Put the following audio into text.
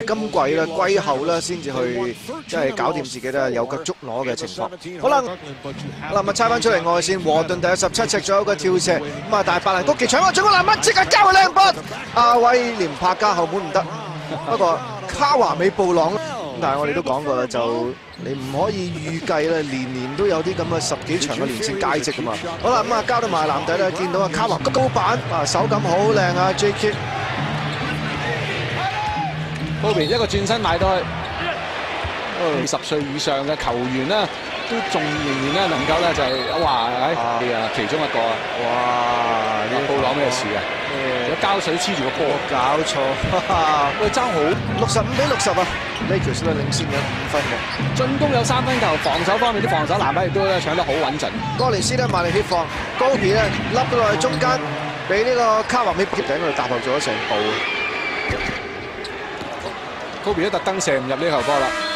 今季啦，季後啦，先至去即係搞掂自己啦，有腳捉攞嘅情況。好啦，嗱咪猜翻出嚟外線，和頓第17尺左右嘅跳射，咁啊，但係白蘭谷奇搶個進攻籃板，即刻交去靚筆，阿威廉柏加後門唔得，不過卡華美布朗，但係我哋都講過啦，就你唔可以預計啦，年年都有啲咁嘅10幾場嘅連勝佳績噶嘛。好啦，咁啊交到埋籃底啦，見到啊卡華高板啊手感好靚啊 J.K. 高邊一個轉身買到去，20歲以上嘅球員咧，都仲仍然咧能夠咧就係哇其中一個啊！ 哇！ 呢布朗咩事啊？有膠水黐住個波， 搞錯！ 喂爭好 65比60啊 ，Lakers 咧領先緊5分嘅。 進攻有3分球，防守方面啲防守籃板亦都咧搶得好穩陣。 哥連斯咧埋嚟協防，高比咧笠到落去中間，俾呢個卡華美貼頂嗰度踏後咗成步。 高比都特登射唔入呢球波啦。